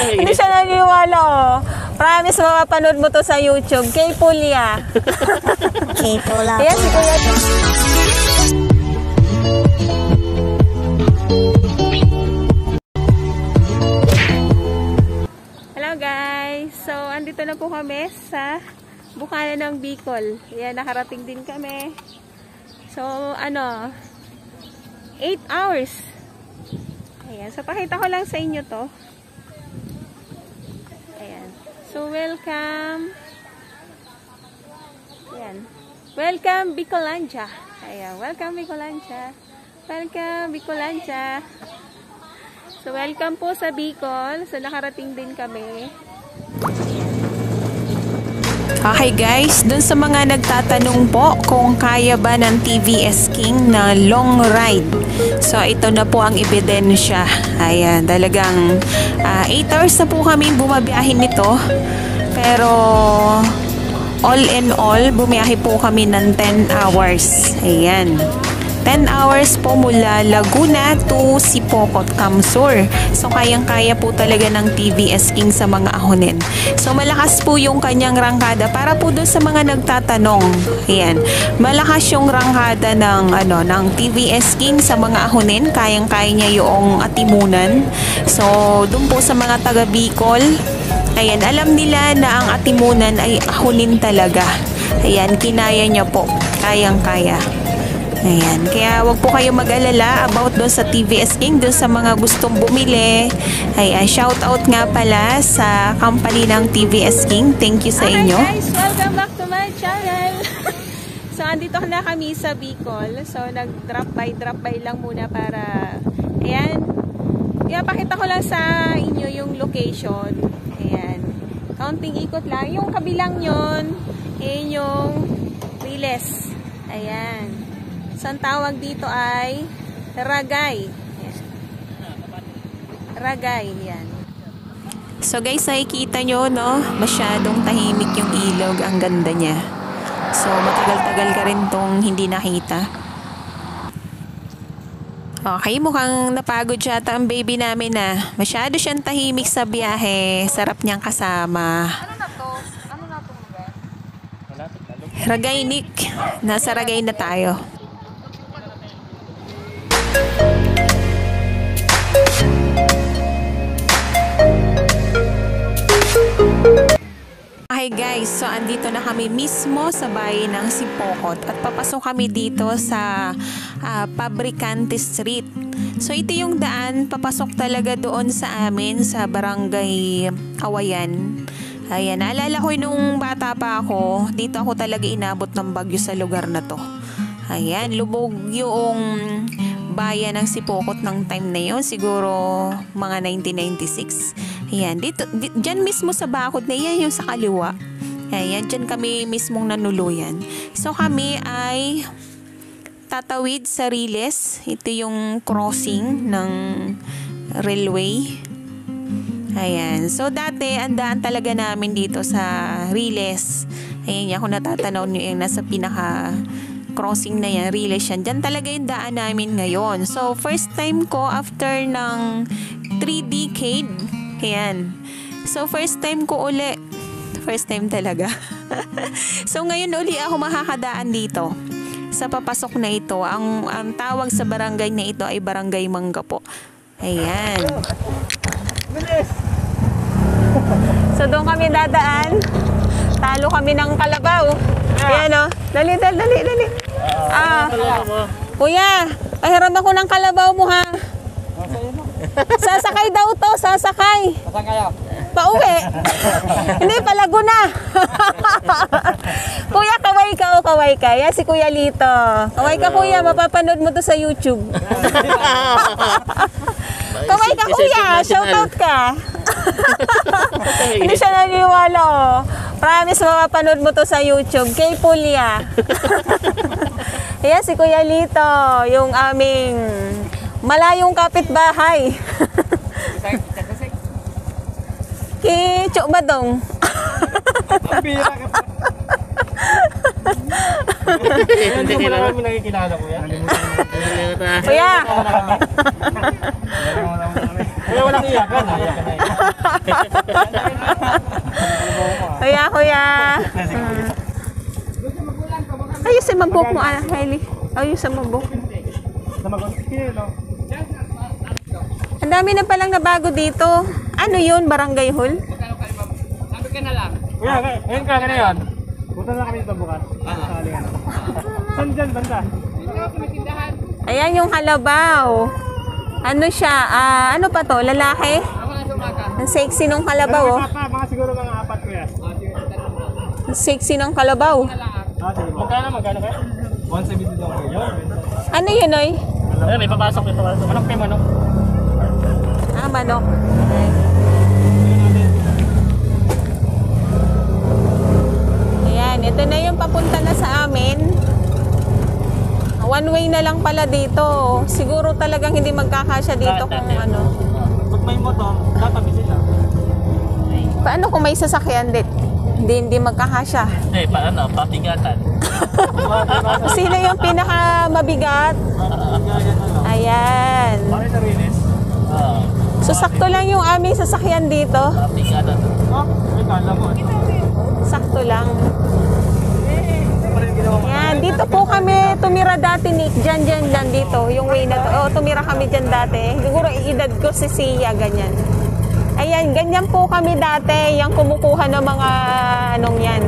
Hindi siya naniwala, oh. Promise, mapapanood mo to sa YouTube. Kay Pulya. Kay Pula. Ayan, si Kuya. Hello guys. So, andito na po kami sa Bukana ng Bicol. Ayan, nakarating din kami. So, 8 hours. Ayan, so pakita ko lang sa inyo to. Ayan. So, welcome. Ayan. Welcome, Bicolandia. Ayan, welcome, Bicolandia. Welcome, Bicolandia. So, welcome po sa Bicol. So, nakarating din kami. Okay guys, dun sa mga nagtatanong po kung kaya ba ng TVS King na long ride. So ito na po ang ebidensya. Ayan, talagang 8 hours na po kami bumabiyahin nito. Pero all in all, bumiyahe po kami ng 10 hours. Ayan. 10 hours po mula Laguna to Sipocot, Camsur. So, kayang-kaya po talaga ng TVS King sa mga ahonin. So, malakas po yung kanyang rangkada para po doon sa mga nagtatanong. Ayan. Malakas yung rangkada ng TVS King sa mga ahonin. Kayang-kaya niya yung Atimunan. So, doon po sa mga taga Bicol, ayan, alam nila na ang Atimunan ay ahonin talaga. Ayan, kinaya niya po. Kayang-kaya. Ayan, kaya wag po kayo mag-alala about doon sa TVS King, doon sa mga gustong bumili. Ayan, shout out nga pala sa company ng TVS King. Thank you sa inyo. Hi guys, welcome back to my channel. So, andito na kami sa Bicol. So, nag-drop by lang muna para, ayan, pakita ko lang sa inyo yung location. Ayan, counting ikot lang. Yung kabilang yon, ayan yung Riles. Ayan. So, ang tawag dito ay Ragay. Yan. Ragay, yan. So guys, nakikita nyo, no? Masyadong tahimik yung ilog. Ang ganda niya. So, matagal-tagal ka rin tong hindi nakita. Okay, mukhang napagod yata ang baby namin na. Masyado siyang tahimik sa biyahe. Sarap niyang kasama. Ano na to? Ano na to lugar? Ragay, Nick. Nasa Ragay na tayo. Okay guys, so andito na kami mismo sa bayan ng Sipocot at papasok kami dito sa Fabricante Street. So ito yung daan, papasok talaga doon sa amin sa Barangay Awayan. Ayan, naalala ko nung bata pa ako, dito ako talaga inabot ng bagyo sa lugar na to. Ayan, lubog yung bayan ng Sipocot ng time na yun, siguro mga 1996. Ayan, dyan mismo sa bakod na yan, yung sa kaliwa. Ayan, dyan kami mismong nanuluyan. So kami ay tatawid sa Riles. Ito yung crossing ng railway. Ayan, so dati ang daan talaga namin dito sa Riles. Ayan, ako natatanaw nyo yung nasa pinaka crossing na yan, Riles yan. Dyan talaga yung daan namin ngayon. So first time ko after ng 3 decade. Ayan. So, first time ko uli. First time talaga. So, ngayon uli ako makakadaan dito. Sa papasok na ito. Ang tawag sa barangay na ito ay Barangay Mangga po. Ayan. So, doon kami dadaan. Talo kami ng kalabaw. Ayan o. Dali. Kuya, pahiram ako ng kalabaw mo ha. Sasakay daw to, sasakay. Saan kayo? Pauwi. Hindi, Laguna. Kuya, kaway ka. Yan si Kuya Lito. Kaway ka, Kuya. Mapapanood mo to sa YouTube. Kaway ka, Kuya. Shoutout ka. Hindi siya naniwala, oh. Promise, mapapanood mo to sa YouTube. Kay Pulya. Yan si Kuya Lito. Yung aming malayong kapitbahay. Kay Chok Badong. Hindi mo naman nakikilala, kuya. Kuya. Kaya walang iyakan. Iyakan na Kuya, kuya. Ayos sa mabok mo, Hailey. Ayos sa mabok. Ang dami na palang nabago dito. Ano yun? Barangay Hall? Kuya, ngayon ka na yan. Punta na kami dito bukas. Saan dyan, banda? Ayan yung kalabaw. Ano siya? Ano pa to? Lalaki? Ang sexy nung kalabaw, oh. Mga siguro mga 4 kuya. Ang sexy ng kalabaw. Magkano kaya? 170 daw kayo. Ano yun, oy? Ayun, may papasok. Manok kayo, manok. Manok. Ayan, ito na yung papunta na sa amin. One way na lang pala dito. Siguro talagang hindi magkakasya dito kung ano. Pag may motor, tatabi sila. Paano kung may sasakyan dit? Hindi magkakasya. Paano? Papigatan. Sino yung pinaka mabigat? Ayan. Bakit narinis? So sakto lang yung aming sasakyan dito. Papigatan. May kala mo. Sakto lang. Yan, dito po kami tumira dati, Nick. Diyan dito. Yung way na to. Tumira kami dyan dati. Siguro edad ko si Sia, ganyan. Ayan, ganyan po kami dati. Yung kumukuha ng mga anong yan.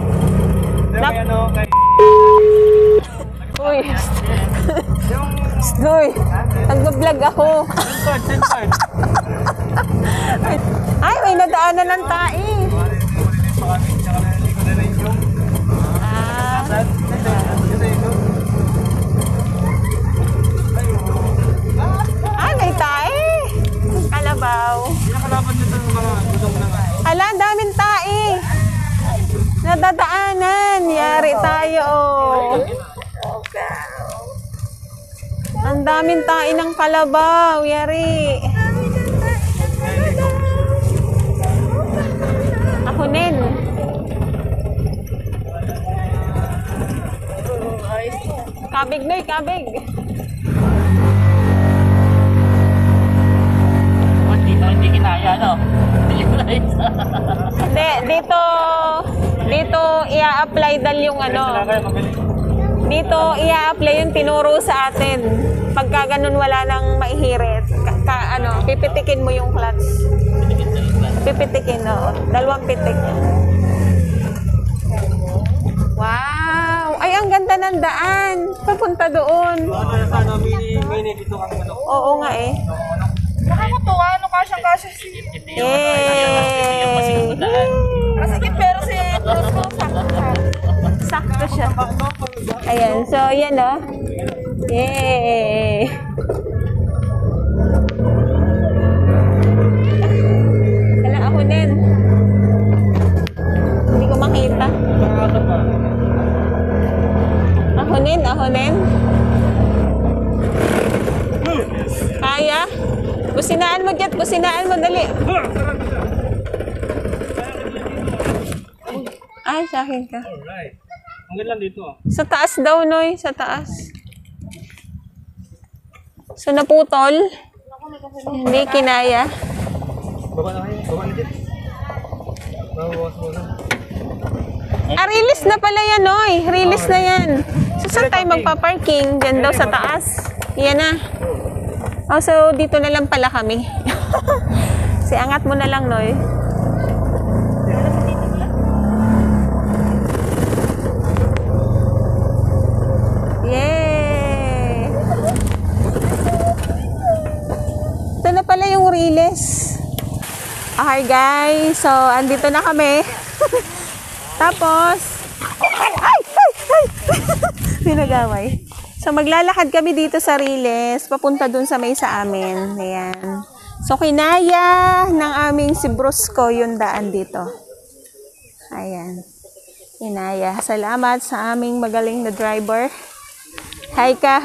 Uy. Uy. Nag-vlog ako. Ay, may nadaanan ng tae. May tae. Kalabaw. Ala, ang daming tae. Nadadaanan. Yari tayo. Ang daming tae ng kalabaw. Yari. Akunin. Kabig na kabig. Hindi kinaya, no? Hindi, dito i-apply dal yung ano. Dito i-apply yung tinuro sa atin. Pagka ganun wala nang maihirit. Pipitikin mo yung clutch. Pipitikin, no? 2 pitik. Wow! Ay, ang ganda ng daan. Papunta doon. Oo nga eh. Nakakatuwa, ano kasyang-kasya si... Yay! Kasi pero si Rosco, Sakto siya. Ayan, so yan o. Yay! Kala ako din. Hindi ko makita. Ahonin. Kaya? Businaan mo, dali. Ay, sa akin ka. Alright. Ang ganda dito. Sa taas daw, Noy. Sa taas. So, naputol. Hindi kinaya. Baba na kayo. Baba na dito. Babawas mo na. Release na pala yan, Noy. Release na yan. So, saan tayo magpa-parking? Diyan daw sa taas. Yan na. Oh, so, dito na lang pala kami. Angat mo na lang, Noy. Yay! Ito na pala yung release. Okay, guys. So, andito na kami. Tapos, ay! May nagaway. So, maglalakad kami dito sa Riles, papunta dun sa may sa amin. Ayan. So, kinaya ng aming si Brusco yung daan dito. Ayan. Kinaya. Salamat sa aming magaling na driver. Hi ka.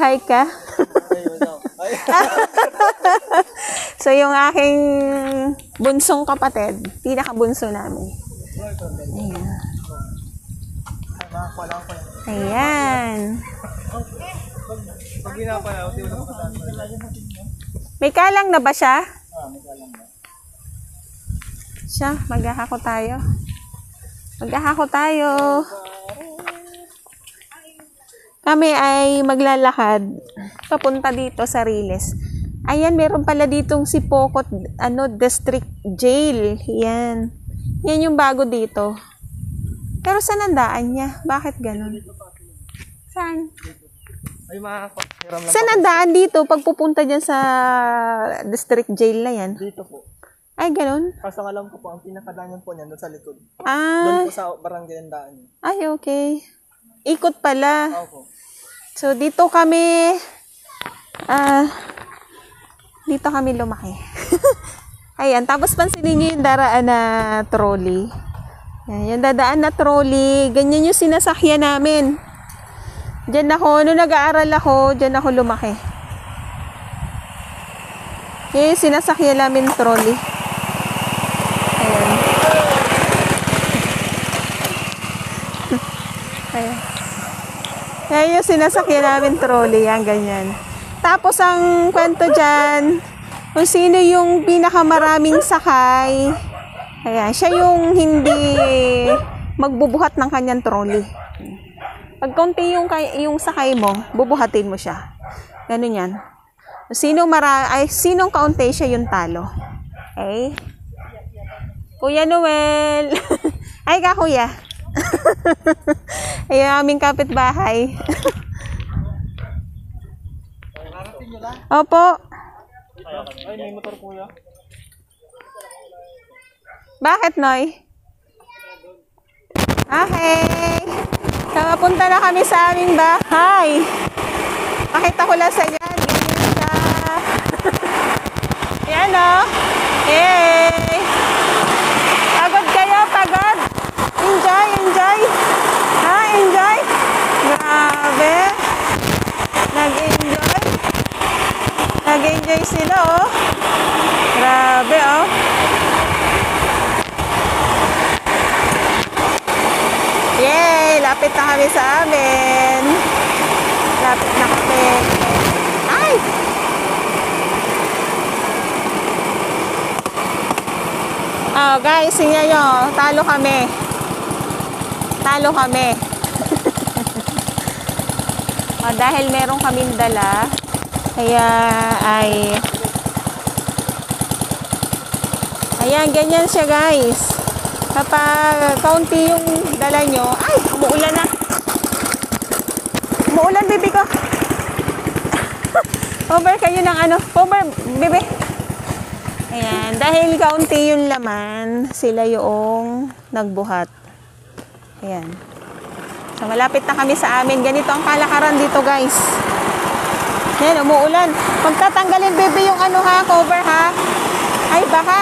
So, yung aking bunsong kapatid, pinakabunso namin. Ayan. Pag ginapalaw, May kalang na ba siya? Siya, maghahako tayo. Maghahako tayo. Kami ay maglalakad papunta dito sa Riles. Ayan, meron pala ditong si Pocot, District Jail. Yan. Yan yung bago dito. Pero saan ang daan niya? Bakit ganun? Saan? Ay, makahiram lang. Saan ang daan dito pag pupunta dyan sa District Jail na yan? Dito po. Ay, ganun? Kaso nga lang po ang pinakadaan po niyan doon sa likod. Ah, Doon po sa barangay ang daan niya. ay, okay. Ikot pala. Opo. So, dito kami lumaki. Ayan, tapos pansinin niyo yung daraan na trolley. Ayan, yung dadaan na trolley, ganyan yung sinasakyan namin. Diyan ako, nung nag-aaral ako, diyan ako lumaki. Yan yung sinasakyan namin trolley. Ayan. Ayan. Yan yung sinasakyan namin trolley, yan, ganyan. Tapos ang kwento dyan, kung sino yung pinakamaraming sakay, ayan, siya yung hindi magbubuhat ng kanyang trolley. Pag konti yung sakay mo, bubuhatin mo siya. Ganun yan. Sinong kaunti siya yung talo. Okay? Kuya Noel. Ay ka, kuya. Ay, aming kapitbahay. Opo. Ay, may motor po yan. Bakit, Noy? Okay. So, mapunta na kami sa aming bahay. Pakita ko lang sa inyo. Ganyan siya. Yan, o. Yay! Pagod kayo, pagod. Enjoy, enjoy. Ha, enjoy? Grabe. Nag-enjoy. Nag-enjoy sila, oh. Grabe, oh. Yay! Lapit na kami sa amin. Lapit na kami. Ay! Oh, guys, tingnan nyo. Talo kami. Talo kami. Oh, dahil meron kaming dala, kaya ay... Ayan, ganyan siya, guys. Kapag kaunti yung dala nyo, ay, umuulan na. Umuulan, baby ko. Cover kayo ng ano. Cover, baby. Ayan, dahil kaunti yung laman, sila yung nagbuhat. Ayan. So, malapit na kami sa amin. Ganito ang kalakaran dito, guys. Ayan, umuulan. Kung tatanggalin, baby, yung ano ha, cover ha. Ay, baka.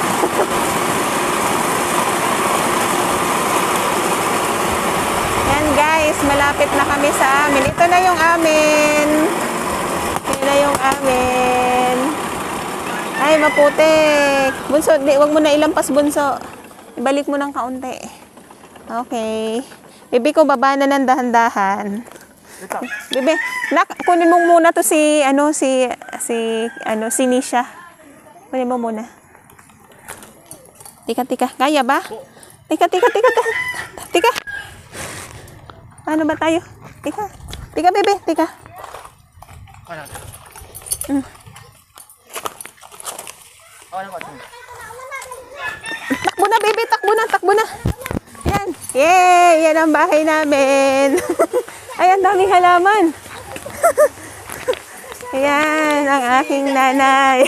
Yan, guys, malapit na kami sa amin. Ito na yung amin. Ito na yung amin. Ay, maputik. Bunso, wag mo na ilampas, bunso. Ibalik mo ng kaunti. Okay. Bibi ko, baba na ng dahan-dahan. Bibi, kunin mo muna to si Nisha. Kunin mo muna. Tika. Kaya ba? Tika. Ano ba tayo? Tika, bebe. Tika. Takbo na, bebe. Takbo na. Yan. Yay! Yan ang bahay namin. Ay, ang daming halaman. Ayan, ang aking nanay.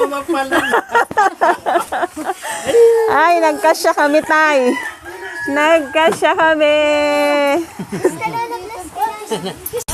Ay, nagkasya kami, tay. Nagkasya kami.